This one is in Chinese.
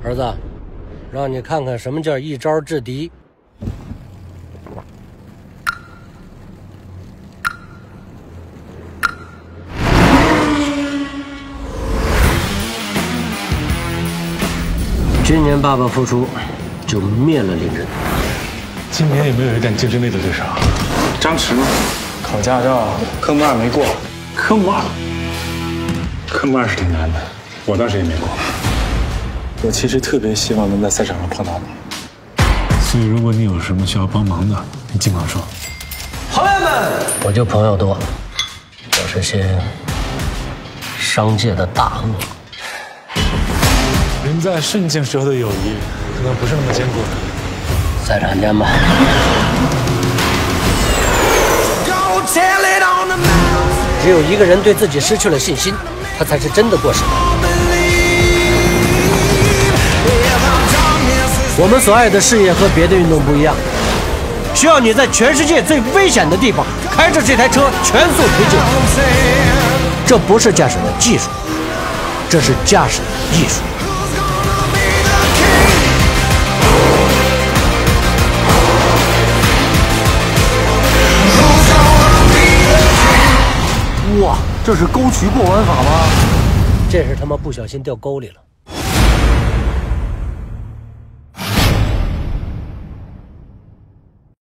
儿子，让你看看什么叫一招制敌。今年爸爸复出，就灭了林人。 今年有没有一点竞争力的对手？ 张弛呢？ 考驾照， 科目2没过。 科目2， 科目2是挺难的，我当时也没过。 我其实特别希望能在赛场上碰到你。所以如果你有什么需要帮忙的，你尽管说。 朋友们，我就朋友多，我是些商界的大鳄。 人在顺境时候的友谊，可能不是那么坚固的。 赛场见吧。只有一个人对自己失去了信心，他才是真的过时。我们所爱的事业和别的运动不一样，需要你在全世界最危险的地方开着这台车全速推进。这不是驾驶的技术，这是驾驶的艺术。哇，这是沟渠过弯法吗？这是他妈不小心掉沟里了。